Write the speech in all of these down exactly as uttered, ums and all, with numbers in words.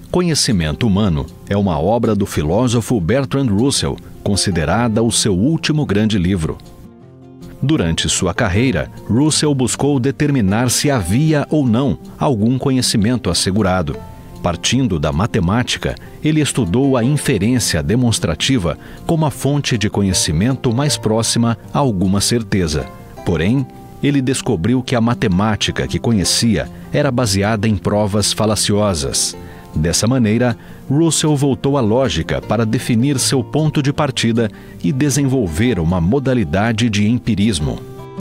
Conhecimento Humano é uma obra do filósofo Bertrand Russell, considerada o seu último grande livro. Durante sua carreira, Russell buscou determinar se havia ou não algum conhecimento assegurado. Partindo da matemática, ele estudou a inferência demonstrativa como a fonte de conhecimento mais próxima a alguma certeza. Porém, ele descobriu que a matemática que conhecia era baseada em provas falaciosas. Dessa maneira, Russell voltou à lógica para definir seu ponto de partida e desenvolver uma modalidade de empirismo.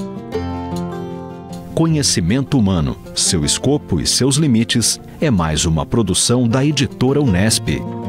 Conhecimento Humano, seu escopo e seus limites é mais uma produção da editora Unesp.